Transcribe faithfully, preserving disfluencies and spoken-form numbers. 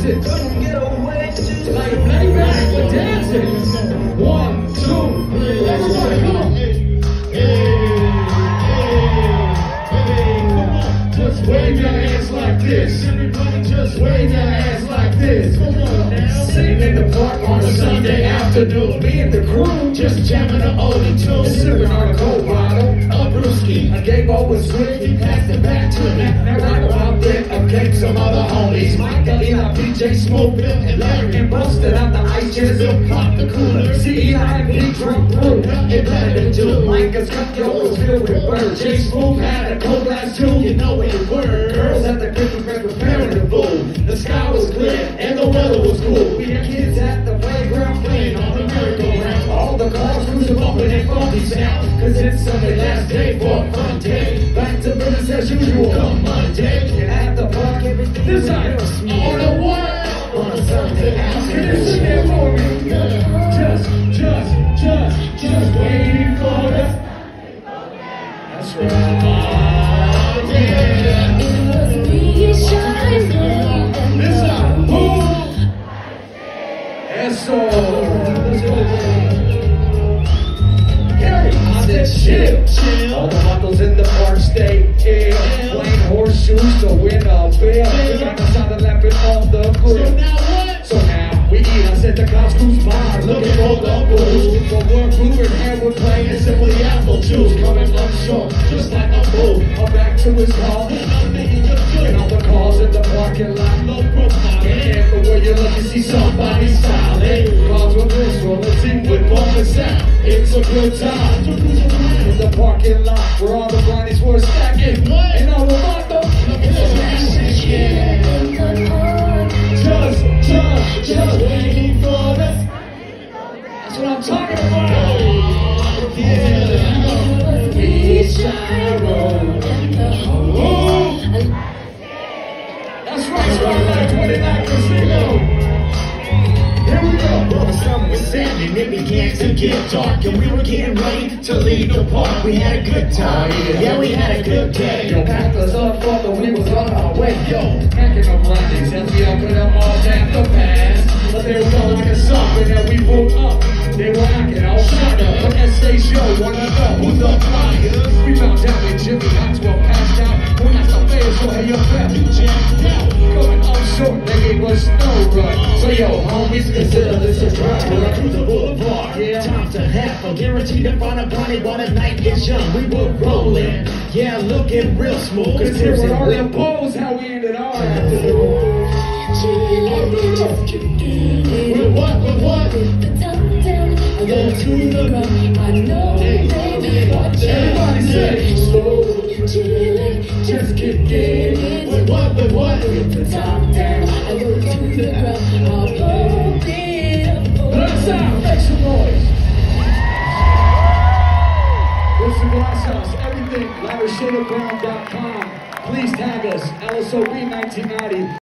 dancing. Couldn't get away to like playback, we're dancing. One, two, three, everybody come on. Hey, hey, come on. Just wave your hands like this. Everybody just wave your hands like this. Come on now. Sitting in the park on a Sunday afternoon. Me and the crew just jamming the oldie tune. Sipping on a cold bottle of brewski. A game over swift, he passed it back to me. Right about then, up came some other homies. Michael, Eli, P J, Smoke, Bill, and Larry, and busted out the ice chest. Bill popped the cooler. C E I and P drunk brew. It better than two. Micah's cut your was filled with birds. J Smooth had a cold glass too. You know what it were. Girls at the Christmas break preparing to boo. The sky was clear and the weather was cool. We had kids at the playground playing on the merry-go-round. All the cars cruising bumping and funky sound. Cause it's Sunday last day for a fun day. Back to business as usual come Monday. And at the park everything this time on the world on a Sunday house. Can you sing that for me? Just, just, just, just waiting for the. That's right. Oh, yeah. Listen, move. Eso. Gary, I said chill, chill. All the bottles in the park stay ill. Playing horseshoes to win a bill. We got the sound of lapping off the grill. So now what? So now we eat. I said the cops cruise by, looking for the booze. The work moving and we're playing simply apple juice. Coming up short, just like a bull. I'm back to his car. And all the cars in the parking lot. No profile. And everywhere you look, you see somebody smiling. Cars with this, rolling team with bumping sound. It's a good time. In the parking lot where all the brownies were stacking. And all the vatos. Yeah. Just, just, just waiting for this. That's what I'm talking about. Yeah. We shine roll. Oh. That's right, Spotlight twenty-nine Casino. Here we go. Well, the sun was setting and it began to get dark. And we were getting ready to leave the park. We had a good time. Yeah, we had a good day. Yo, packed us up for the we was on our way. Yo, packing up running since we opened them all down the pass. But they were going like a something that we pulled up. They were acting all shot up. But S A show, wanna know who's the flyers? We found out when Jimmy Maxwell passed out. When that's the face, so hey, your family jammed out. Going up short, they gave us no run. So yo, homies, consider this a drive. We're through the boulevard. Yeah, time to have a guaranteed to find a body while the night gets young. We were rolling. Yeah, looking real smooth. Cause here's what all the balls, how we ended our afternoon. With what, with what? I go to the ground, I know, hey, baby, watch everybody say, slow, chilling, just keep getting. With what, with what? With the top down, I go to the ground, I'll blow it up. Let's out, make some noise. It's the Glass House, everything, larry shade brown dot com. Please tag us, L S O B nineteen ninety.